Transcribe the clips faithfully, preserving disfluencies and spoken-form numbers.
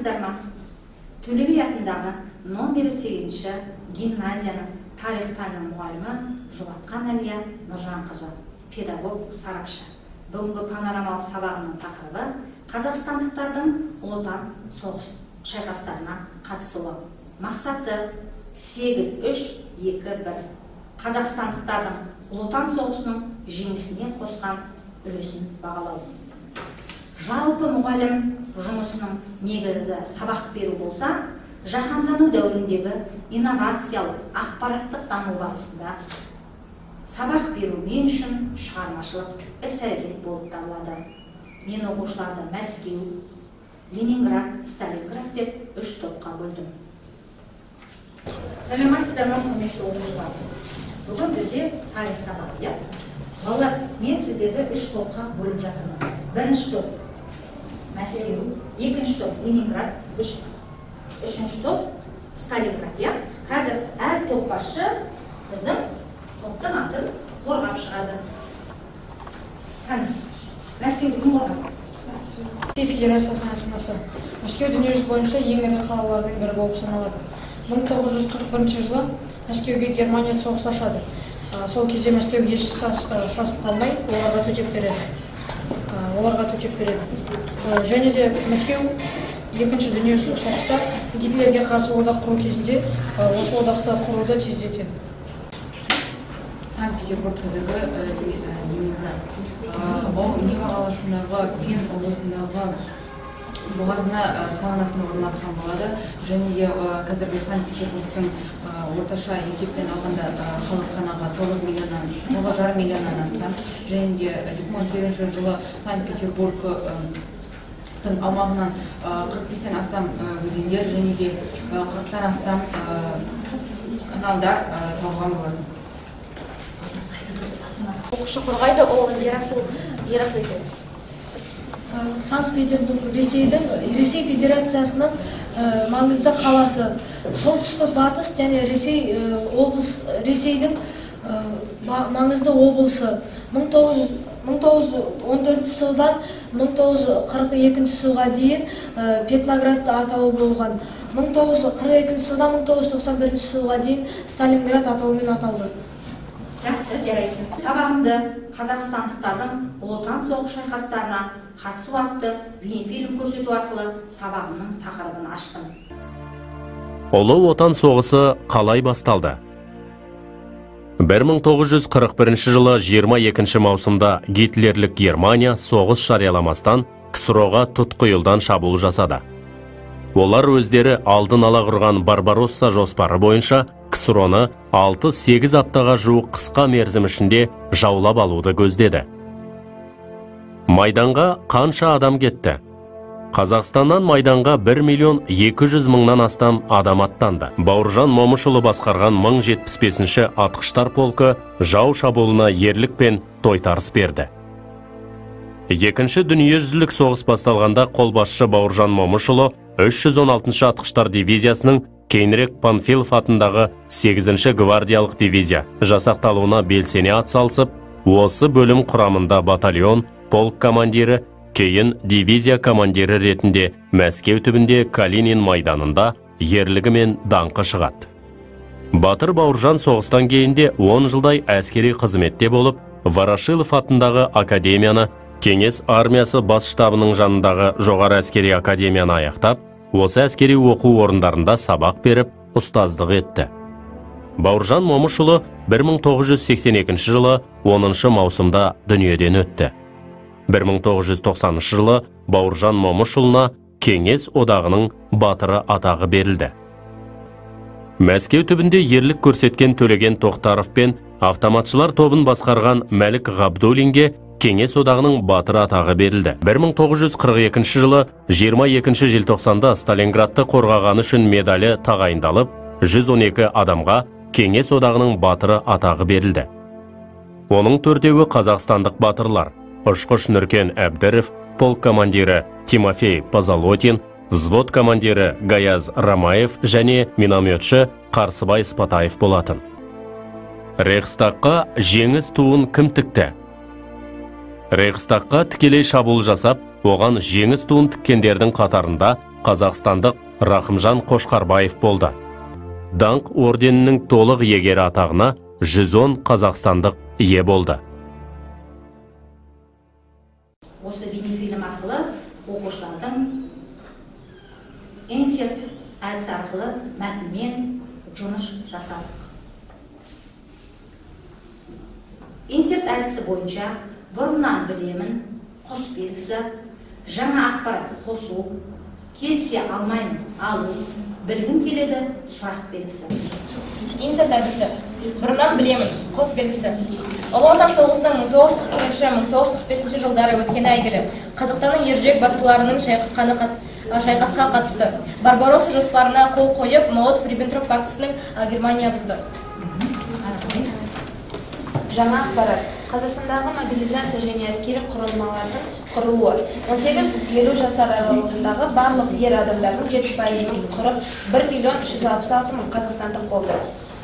саламатсыздар ма? Төле би атындағы номер сегізінші гимназияның тарих пәні мұғалімі Жұбатқан Әлия Нұржанқызы, педагог, сарапшы. Бүгінгі панорамалық сабағының тақырыбы қазақстандықтардың ұлы отан соғыс шайқастарына қатысуы. Мақсаты сегіз үш екі бір. Қазақстандықтардың ұлы отан соғысының жеңісіне қосқан үлесін бағалау. Жалпы мұғалім жұмысының негізі сабақ беру болса, жаһандану дәуіріндегі инновациялық ақпараттық даму барысында сабақ беру мен үшін шығармашылық іс-әрекет болып табылады. Мен оқушыларды Мәскеу, Ленинград, Сталинград деп үш топқа бөлдім. Саламатсыздар ма, құрметті оқушылар? Бүгін бізде тарих сабағы. Балалар, мен сіздерді үш топқа бөліп жатырмын. Бірінші топ Мәскеу, екінші топ Ленинград, үшінші топ Сталинград. Қазір әр топ басшы біздің топтың атын қорғап шығады. Мәскеу кім қорғап? Ресей Федерациясының астанасы. Мәскеу дүниежүзі бойынша ең ірі қалалардың бірі болып саналады. мың тоғыз жүз қырық бірінші жылы Мәскеуге Германия соғыс ашады. Сол кезде Мәскеу еш сасып қалмай, оларға төтеп береді. Оларға төтеп береді. Және де Мәскеу екінші дүниежүзілік соғыста Гитлерге қарсы одақ құру кезінде осы одақты құруды тездетеді. Санкт-Петербург қазіргі Ленинград. Бұл Нева қаласындағы Фин облысындағы бұғазына сағанасында орналасқан болады. Және де қазіргі Санкт-Петербургтың орташа есеппен алғанда халық санағы тоғыз миллионнан, тоғыз жарым миллионнан астам. Және де екі мың он сегізінші жылы Санкт-Петербургтың аумағынан қырық бестен астам өзендер және де қырықтан астам каналдар табылған болады. Оқушы қорғайды, ол Ерасыл екен. Санкт-Петербург Ресейдің Ресей Федерациясының маңызды қаласы. Солтүстік батыс және Ресей облыс Ресейдің маңызды облысы. мың тоғыз жүз он төртінші жылдан мың тоғыз жүз қырық екінші жылға дейін Петроград атауы болған. мың тоғыз жүз қырық екінші жылдан мың тоғыз жүз тоқсан бірінші жылға дейін Сталинград атауымен аталды. Жақсы, жарайсың. Сабағымды қазақстандықтардың ұлы отан соғыс шайқастарына қатысу атты бейнефильм көрсету арқылы сабағымның тақырыбын аштым. Ұлы отан соғысы қалай басталды? бір мың тоғыз жүз қырық бірінші жылы жиырма екінші маусымда Гитлерлік Германия соғыс жарияламастан КСРО-ға тұтқиылдан шабуыл жасады. Олар өздері алдын ала құрған Барбаросса жоспары бойынша КСРО-ны алты сегіз аптаға жуық қысқа мерзім ішінде жаулап алуды көздеді. Майданға қанша адам кетті? Қазақстаннан Майданға бір миллион екі жүз мыңнан астам адам аттанды. Бауыржан Момышұлы басқарған мың жетпіс бесінші атқыштар полкі жау шабуылына ерлік пен тойтарыс берді. Екінші дүниежүзілік соғыс басталғанда қолбасшы Бауыржан Момышұлы үш жүз он алтыншы атқыштар дивизиясының кейінірек Панфилов атындағы сегізінші гвардиялық дивизия жасақталуына белсене атсалысып, осы бөлім құрамында батальон, полк командирі, кейін дивизия командирі ретінде Мәскеу түбінде Калинин майданында ерлігімен даңқы шығады. Батыр Бауыржан соғыстан кейінде он жылдай әскери қызметте болып, Ворошилов атындағы академияны, Кеңес армиясы бас штабының жанындағы жоғары әскери академияны аяқтап, осы әскери оқу орындарында сабақ беріп, ұстаздық етті. Бауыржан Момышұлы бір мың тоғыз жүз сексен екінші жылы оныншы маусымда дүниеден өтті. бір мың тоғыз жүз тоқсаныншы жылы Бауыржан Момышұлына Кеңес одағының батыры атағы берілді. Мәскеу түбінде ерлік көрсеткен Төлеген Тоқтаров пен автоматшылар тобын басқарған Мәлік Ғабдуллинге Кеңес одағының батыры атағы берілді. бір мың тоғыз жүз қырық екінші жылы жиырма екінші желтоқсанда Сталинградты қорғағаны үшін медалі тағайындалып, жүз он екі адамға Кеңес одағының батыры атағы берілді. Оның төртеуі қазақстандық батырлар: ұшқыш Нұркен Әбдіров, полк командирі Тимофей Позолотин, взвод командирі Гаяз Рамаев және минометші Қарсыбай Спатаев болатын. Рейхстагқа жеңіс туын кім тікті? Рейхстагқа тікелей шабуыл жасап, оған жеңіс туын тіккендердің қатарында қазақстандық Рахымжан Қошқарбаев болды. Даңқ орденінің толық иегері атағына жүз он қазақстандық ие болды. Осы бейнефильм арқылы оқушылардың инсерт әдісі арқылы мәтінмен жұмыс жасадық. Инсерт әдісі бойынша бұрыннан білемін, қос белгісі, жаңа ақпарат қосу, келсе алмаймын, алу, білгім келеді, сұрақ белгісі. Инсерт әдісі бұрыннан білемін, қос белгісі. Ұлы Отан соғысының мың тоғыз жүз қырық бірінші мың тоғыз жүз қырық бесінші жылдары өткені әйгілі Қазақстанның ержүрек батырларының шайқасқа қатысты. Барбаросса жоспарына қол қойып, Молотов-Риббентроп пактісінің Германия бұзды. Жаңа ақпарат. Қазақстандағы мобилизация және әскери құрылмалардың құрылуы. он сегіз елу жасар аралығындағы барлық ер адамдардың жетпіс пайызын құрып, бір миллион үш жүз алпыс алты мың қазақстандық болды.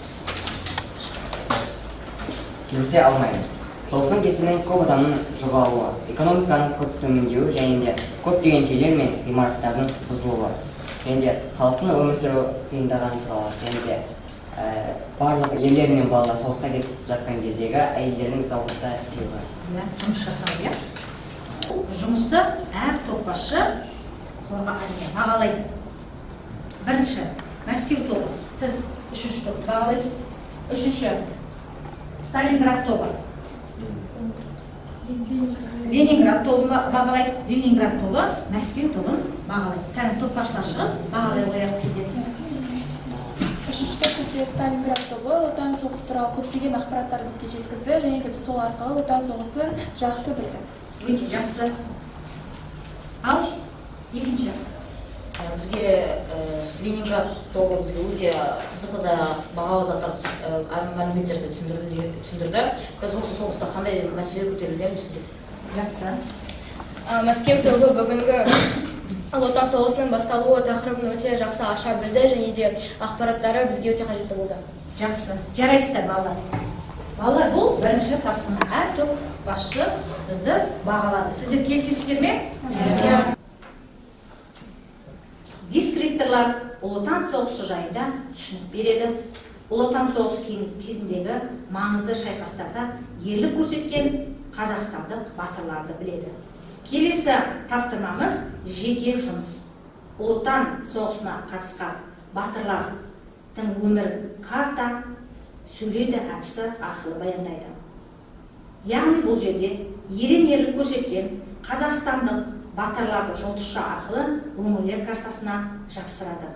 Келсе алмаймын. Соғыстың кесірінен көп адамның жоғалуы, экономиканың көп төмендеуі және де көптеген жерлер мен ғимараттардың бұзылуы, және де халықтың өмір сүру қиындағаны туралы, және де барлық ерлер мен балалар соғысқа кетіп жатқан кездегі әйелдердің зауытта істеуі. Жұмыс жасау, жұмысты әр топ басшы бағалайды. Бірінші, Мәскеу тобы. Сіз үшінші топ бағалайсыз. Үшінші, Сталинград тобы. Ленинград тобы бағалайды. Ленинград тобы Мәскеу тобын бағалайды. Кәні топ басшылар шығып, бағалай қояқ кездеді. Үшінші топте Сталинград тобы Отан соғысы туралы көптеген ақпараттар бізге жеткізді, және де сол арқылы Отан соғысын жақсы білді. Өте жақсы. Ал екінші. Бізге Ленинград тобы бізге өте қызықты да бағалы заттар мәліметтерді түсіндірді. Біз осы соғыста қандай мәселе көтерілгенін түсіндік. Жақсы. Мәскеу тобы бүгінгі Ұлы Отан соғысының басталуы тақырыбын өте жақсы аша білді, және де ақпараттары бізге өте қажетті болды. Жақсы. Жарайсыздар, балалар. Балалар, бұл бірінші тапсырма. Әр топ басшы бізді бағалады. Сіздер келісесіздер ме? Дескрипторлар Ұлы Отан соғысы жайында түсінік береді. Ұлы Отан соғысы кезіндегі маңызды шайқастарда ерлік көрсеткен қазақстандық батырларды біледі. Келесі тапсырмамыз жеке жұмыс. Ұлы Отан соғысына қатысқан батырлардың өмірін карта, сөйледі әдісі арқылы баяндайды. Яғни бұл жерде ерен ерлік көрсеткен қазақстандық батырларды жолдызша арқылы өңірлер картасына жапсырады.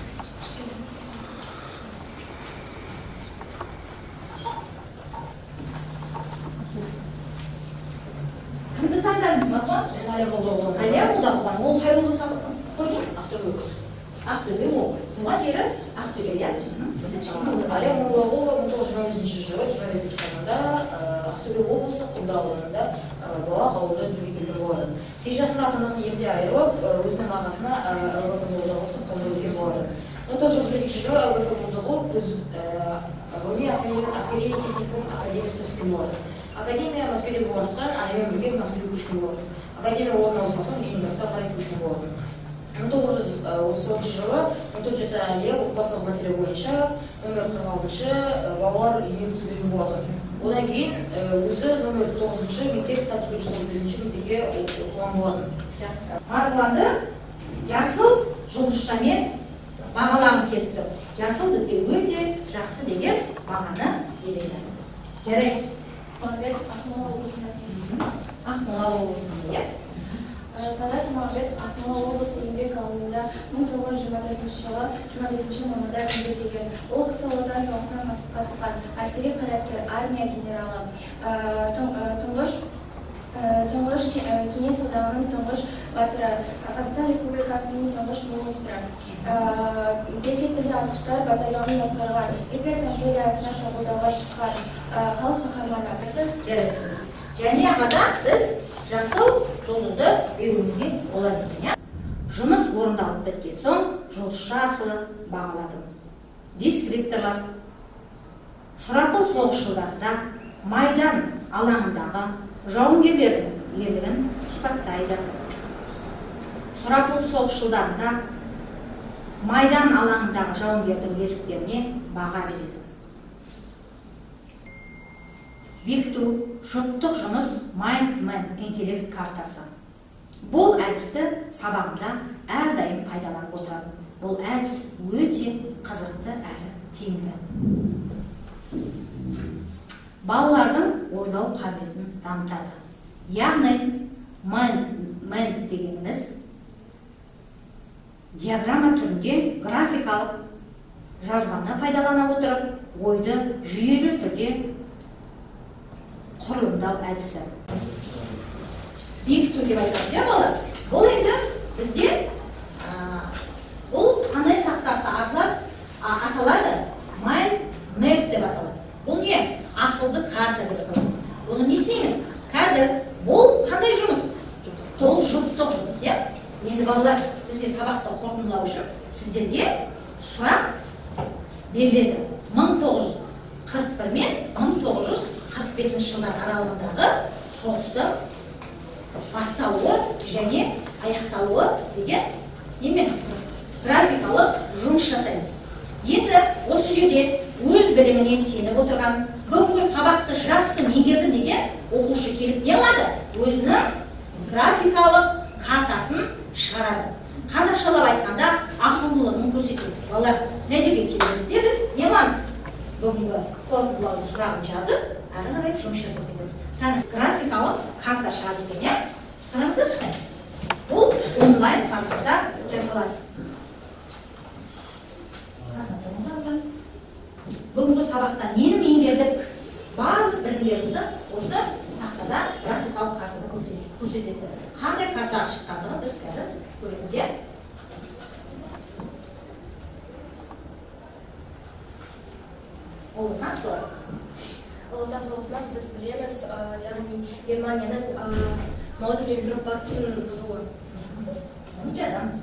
Кімді таңдаймыз, Батуан? Әлия Молдағұлова. Әлия Молдағұлова. Ол қай облыс қойдыңыз? Ақтөбе. Ақтөбе облыс. Туған жері Ақтөбе, иә? Әлия Молдағұлова мың тоғыз жүз жиырма бесінші жылы жиырма бесінші қазанда Ақтөбе облысы Құлда ауданында Бұлақ ауылында дүниеге келген болады. сегіз жасында ата-анасын ерте айырылып, өзінің ағасына Әбубәкір Молдағұловтың қолына өлген болады. мың тоғыз жүз отыз бесінші жылы Әбубәкір Молдағұлов өз ғылыми әскери техникум академиясында түскен болады. Академия Мәскеуде болғандықтан анемен бірге Мәскеуге көшкен болады. Академия орын ауысмасын Ленинградқа қарай көшкен болады. мың тоғыз жүз отыз тоғызыншы жылы он төрт жасар Әлия отбасылық мәселе бойынша нөмір қырық алтыншы балалар үйіне өткізілген болады. Одан кейін өзі нөмір тоғызыншы мектеп қазіргі жүз отыз бесінші мектепке оқыған болады. Марғұланды жасыл жұлдызшамен бағалағым келді. Жасыл бізге өте жақсы деген бағаны береді. Жарайсыз. Мағамбет Ақмола облысында. Ақмола облысында, иә? Садат Мағамбет Ақмола облысы еңбек ауылында мың тоғыз жүз жиырма төртінші жылы жиырма бесінші мамырда дүниеге келген. Ол кісі Ұлы Отан соғысына қатысқан әскери қайраткер, армия генералы, тұңғыш тұңғыш кеңес одағының тұңғыш батыры, Қазақстан Республикасының тұңғыш министрі, бесеттілді атқыштар батальонын басқарған, Гитлер канцеляриясына шабуылдауға шыққан халық қаһарманы. Жарайсыз. Және ағада біз жасыл жұлдызды беруімізге болады екен. Жұмыс орындалып біткен соң жұлдызша арқылы бағаладым. Дескрипторлар сұрапыл соғыс жылдарында Майдан алаңындағы жауынгерлердің ерлігін сипаттайды. Сұрапыл соғыс жылдарында майдан алаңындағы жауынгердің ерліктеріне баға береді. Бекіту жұптық жұмыс Mind-Man интеллект картасы. Бұл әдісті сабағымда әрдайым пайдаланып отырамын. Бұл әдіс өте қызықты әрі тиімді. Балалардың ойлау қабілетін дамытады. Яғни Mind-Man дегеніміз диаграмма түрінде графикалық жазбаны пайдалана отырып, ойды жүйелі түрде құрылымдау әдісі. Бекіту деп айтамыз, иә бала? Бұл енді бізде бұл қандай тақтасы аталады? Mind-Map деп аталады. Бұл не? Ақылды карта деп аталады. Бұны не істейміз? Қазір бұл қандай жұмыс? Бұл жұптық жұмыс, иә? Енді балалар бізде сабақты қорытындылау үшін сіздерге сұрақ беріледі. мың тоғыз жүз қырық бір мен мың тоғыз жүз қырық бесінші жылдар аралығындағы соғыстың басталуы және аяқталуы деген немен графикалық жұмыс жасаймыз. Енді осы жерде өз біліміне сеніп отырған, бүгінгі сабақты жақсы меңгердім деген оқушы келіп не қылады? Өзінің графикалық картасын шығарады. Қазақшалап айтқанда ақылдылығын көрсетеді. Балалар, мына жерге келгенімізде біз не қыламыз? Бүгінгі қорытындылаудың сұрағын жазып, әрі қарай жұмыс жасап кетеміз. Кәні графикалық карта шығады екен, иә? Қараңыздар шыққан. Бұл онлайн форматта жасалады. Бүгінгі сабақта нені меңгердік? Барлық білімдерімізді осы тақтада графикалық картада көрсетесіздер. Қандай карта шыққандығын біз қазір көреміз, иә? Ұлы отан соғысы. Ұлы отан соғысынан біз білеміз, яғни Германияның Молотов-Риббентроп пактісін бұзуы. Оны жазамыз.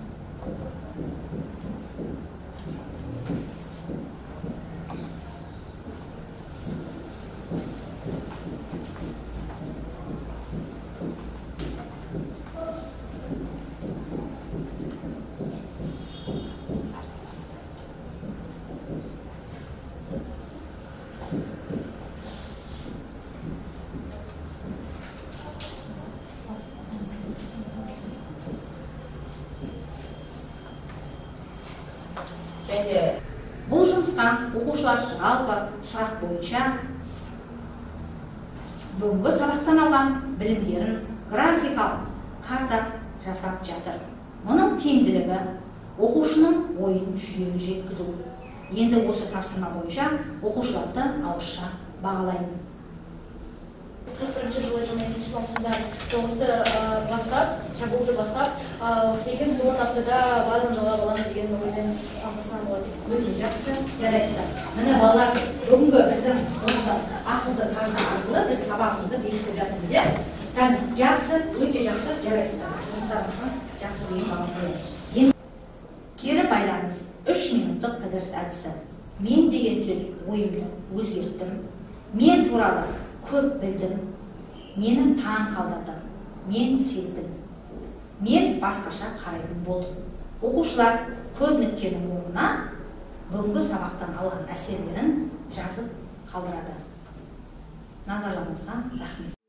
Бұл жұмысқа оқушылар жалпы сұрақ бойынша бүгінгі сабақтан алған білімдерін графикалық карта жасап жатыр. Мұның тиімділігі оқушының ойын жүйелі жеткізу. Енді осы тапсырма бойынша оқушыларды ауызша бағалаймын. қырық бірінші жылы жиырма екінші маусымда соғысты бастап, шабуылды бастап, сегіз он аптада барлығын жаулап аламыз деген оймен бастаған болатын. Өте жақсы, жарайсыздар. Міне балалар, бүгінгі біздің осы ақылды карта арқылы біз сабағымызды бекітіп жатырмыз, иә? Қазір жақсы, өте жақсы, жарайсыздар. Достарымыздың жақсы ойын бағып қоямыз. Кері байланыс үш минуттық кідіріс әдісі. Мен деген сөз ойымды өзгерттім. Мен туралы көп білдім, менің таң қалдырдым, мен сездім, мен басқаша қарайтын болдым. Оқушылар көп нүктенің орнына бүгінгі сабақтан алған әсерлерін жазып қалдырады. Назарларыңызға рахмет.